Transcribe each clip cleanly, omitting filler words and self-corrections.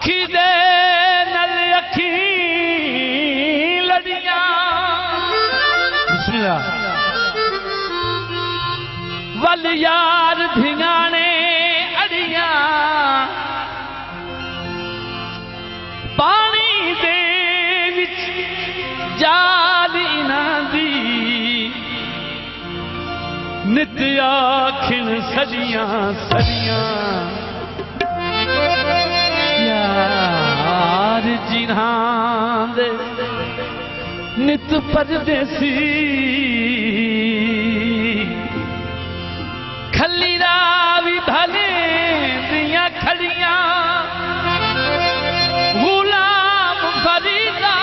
अखी दे नल अखी लड़िया बिस्मिल्लाह वल यार धियाने अड़िया पानी दे विच जाल इन्हां दी नित आखिन सदियां सदियां यार जिन्हां दे नित परदेसी खलीरा भी भले दियां खड़ियां गुलाम फरीदा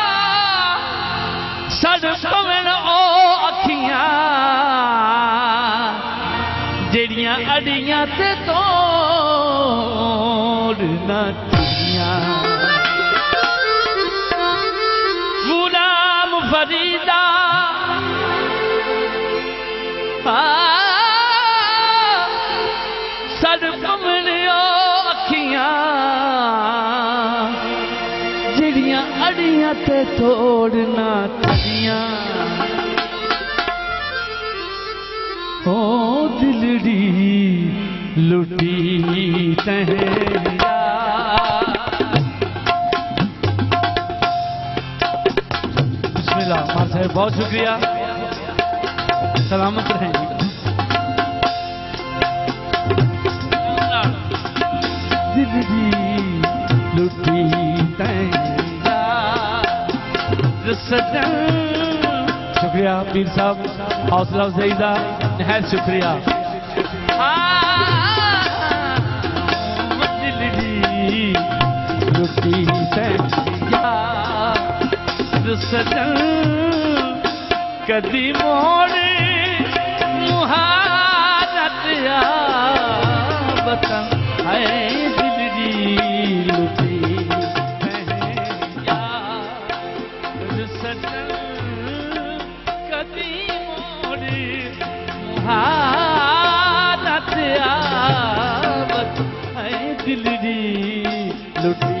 सड़ पवन ओ अखियां जेड़ियां अड़ियां ते तोड़ ना टुटियां गुलाम फरीदा सड़ पवन ओ अखियां जेड़ियां अड़ियां ते तोड़ ना टुटियां ओ दिलड़ी लुटी तहरिया बिस्मिल्लाह मार साहब बहुत शुक्रिया सलामत रहें दिलड़ी लुटी तहरिया सजन शुक्रिया पीर साहब हौसला अफजाईदा नहायत शुक्रिया दिलड़ी लुटी तहरिया सजन कदी मोड़ मुहारत बता है दिलड़ी लुटी तहरिया सजन कदी मोड़ मुहारत बता है दिलड़ी लुटी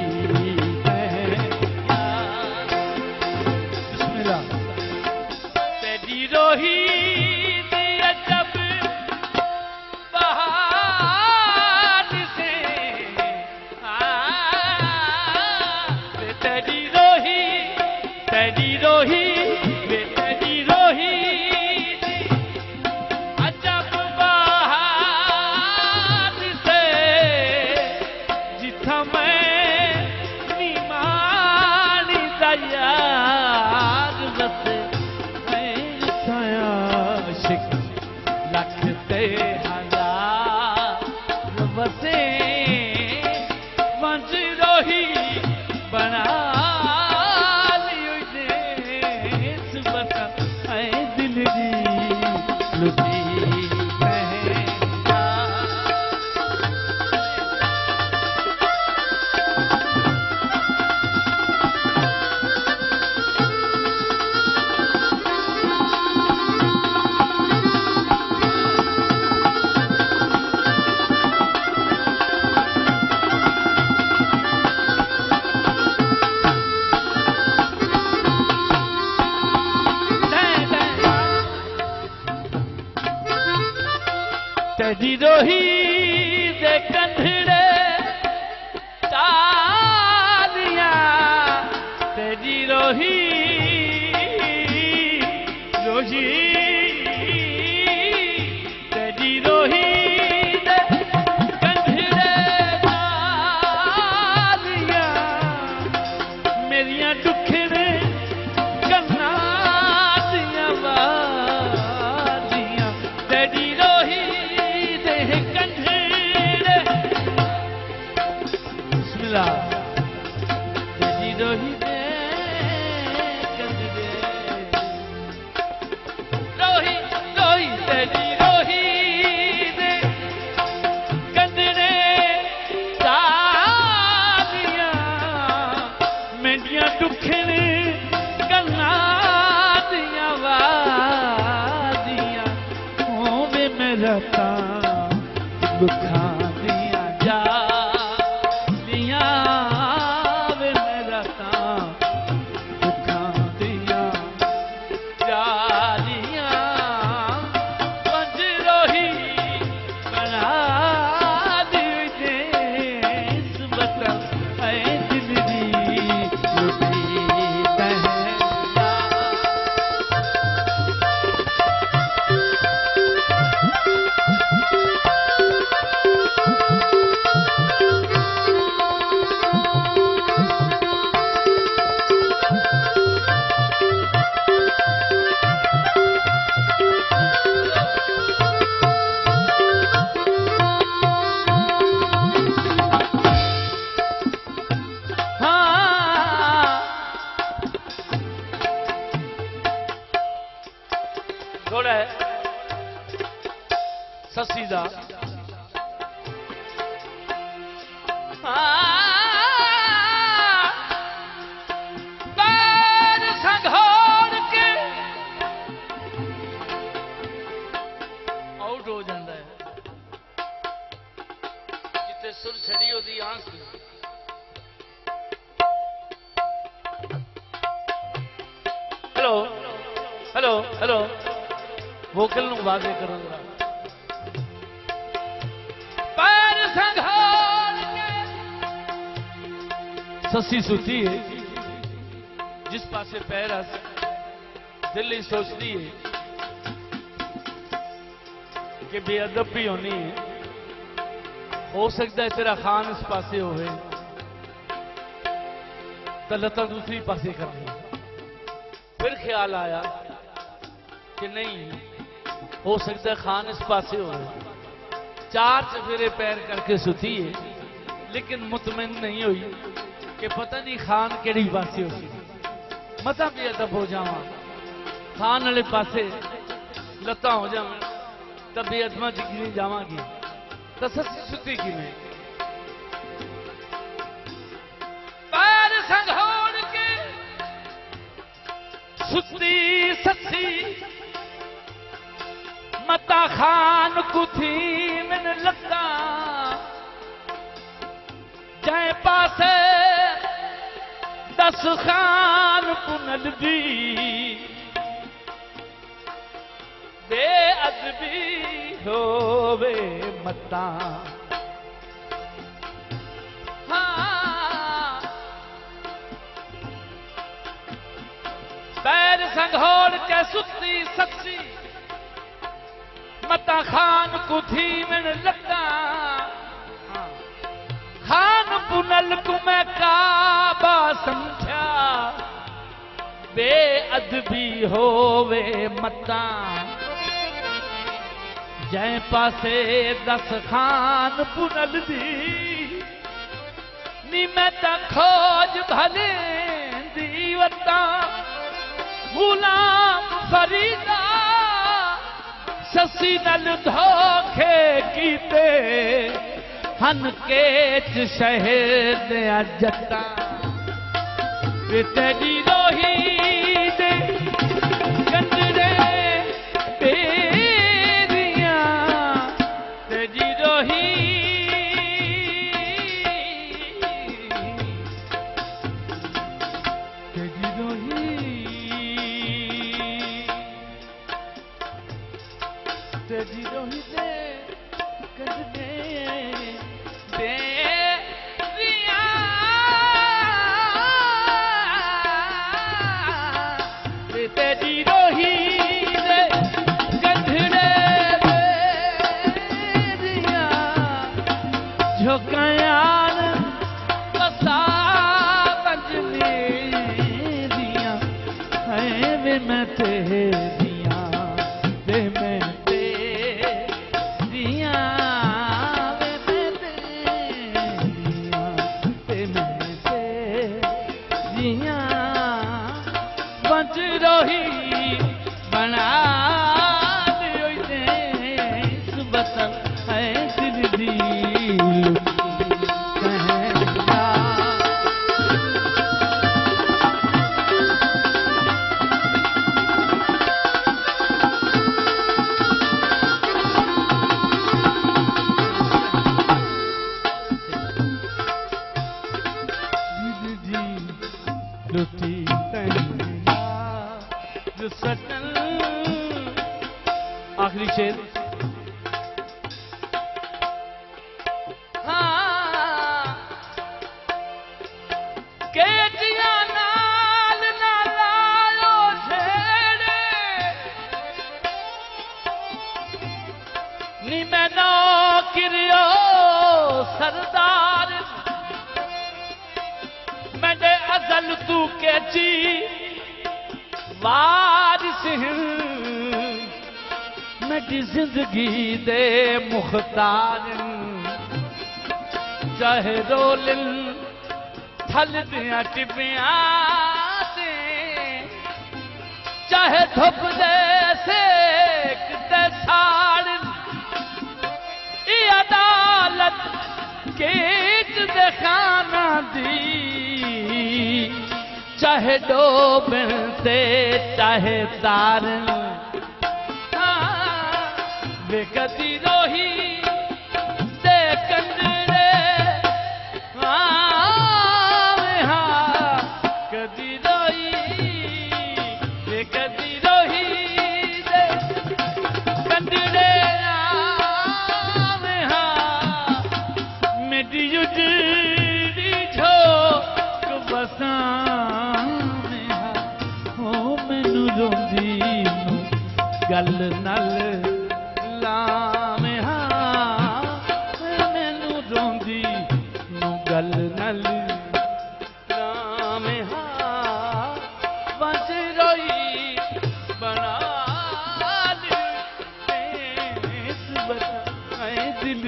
तेरी रोही दे कंधड़े तालियां तेरी रोही रोही तेरी रोही दे कंधड़े तालियां मेरियां दुखड़े कन्ना दियां वादियां तेरी रोही तेरी रोही दे कंधड़े रोही रोही तेरी रोही दे कंधड़े तालियां मेरियां दुखने गल्लां दियां वादियां होवे मेरा तां दुखां दियां जा छड़ी ओदी आंख हेलो हेलो हेलो वोकल नूं वाजे करन दा पैर संघार के ससी सुती है जिस पासे पैर अस दिल ही सोचती है कि बेअदब भी होनी है हो सकता है तेरा खान इस पासे होवे तो लता दूसरी पासे करनी फिर ख्याल आया कि नहीं हो सकता है खान इस पासे होवे चार चफेरे पैर करके सुती है लेकिन मुतमिन नहीं हुई कि पता नहीं खान केड़ी पासे होगी मता बेअदब हो जावा खान वाले पासे लता हो जावे तब बेअदबा दिखनी जावांगी तो सच्ची सुती की में पैर संघोड़ के सुती सच्ची मता खान को थी मन लता जय पासे 10 खान पुनल भी बेअदबी होवे मता हाँ पैर संघोड़ के सुती सच्ची मता खान को थी मन लता खान पुनल को मैं काबा समझा बेअदबी होवे मता जय पासे 10 खान पुनल दी नी मैं ता खोज भले दीवता गुलाम फरीदा ससी नल धोखे कीते हन केच शहर जटा वे तेरी रोही दे कंजरे तेरिया तेरी रोही तेरी रोही तेरी रोही दे कंजरे तेरी रोही दे गंधड़े दिया झोंकायान बसा बजने दिया है वे मैं तेरिया वे मैं तेरिया वे मैं तेरिया वे मैं तेरिया बच रोही बना दियो दे सुबतन है दिल दी लुटी आखिरी शेर हाँ केटिया नाल ना लायो छेड़े नी मैं नौ किरियो सरदार मैंने अजल तू केची वारिस मेरी जिंदगी दे मुख्तार चाहे रोलिन थल दिया टिबिया से चाहे धुप दे सेक दे साड़ अदालत केच दे खाना दी चाहे डोबन से चाहे तारन वे कदी रोही दे कंजरे दी झोंक बसां में हो मैनू रोंदी नू गल नल लावें हां मैनू रोंदी नू गल नल लावें हां वंज रोई बना दिल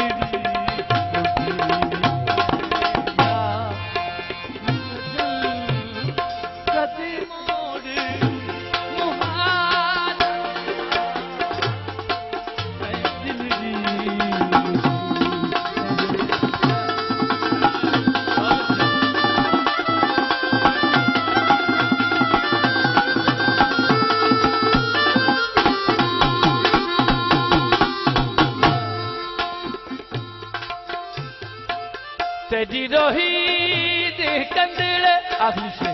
तेरी रोही दे कंदड़े आखिरी शेर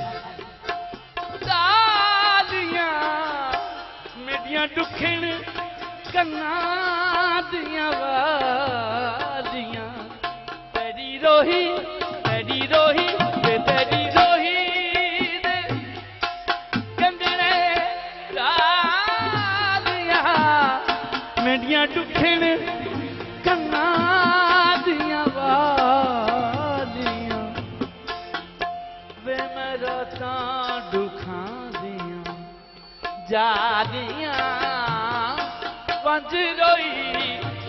दालियां मेरियां दुखन कन्ना दियां वालियां तेरी रोही दे कंदड़े दालियां मेरियां दुखन कन्ना दियां दुखां दियां जा दियां वंज रोई